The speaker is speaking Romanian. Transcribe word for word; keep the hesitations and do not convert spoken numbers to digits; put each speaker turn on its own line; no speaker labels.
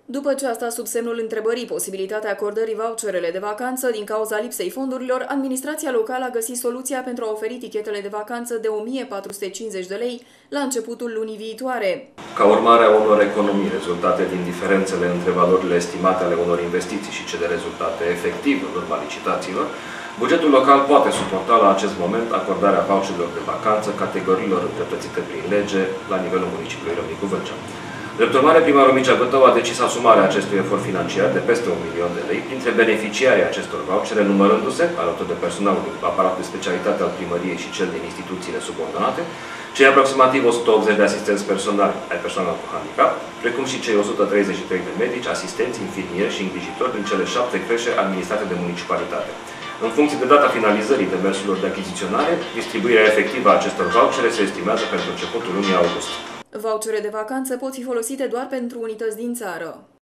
După ce a stat sub semnul întrebării posibilitatea acordării voucherele de vacanță din cauza lipsei fondurilor, administrația locală a găsit soluția pentru a oferi tichetele de vacanță de o mie patru sute cincizeci de lei la începutul lunii viitoare.
Ca urmare a unor economii rezultate din diferențele între valorile estimate ale unor investiții și cele rezultate efectiv în urma licitațiilor, bugetul local poate suporta la acest moment acordarea voucherilor de vacanță categoriilor îndreptățite prin lege la nivelul municipiului Râmnicu Vâlcea. Drept urmare, primarul Mircea Bătău a decis asumarea acestui efort financiar de peste un milion de lei printre beneficiarii acestor vouchere, numărându-se, alături de personalul din aparatul de specialitate al primăriei și cel din instituțiile subordonate, cei aproximativ o sută optzeci de asistenți personali ai persoanelor cu handicap, precum și cei o sută treizeci și trei de medici, asistenți, infirmieri și îngrijitori din cele șapte creșe administrate de municipalitate. În funcție de data finalizării demersurilor de achiziționare, distribuirea efectivă a acestor vouchere se estimează pentru începutul lunii august.
Vouchere de vacanță pot fi folosite doar pentru unități din țară.